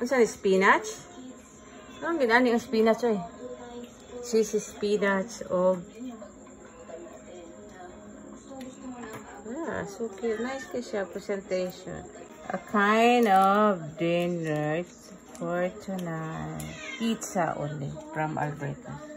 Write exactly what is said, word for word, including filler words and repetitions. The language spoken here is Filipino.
Ano ni spinach? Anong ginani ang spinach eh? Cheesy spinach o ah, so cute. Nice ka siya presentation. A kind of dinner for tonight. Pizza only from Alberta.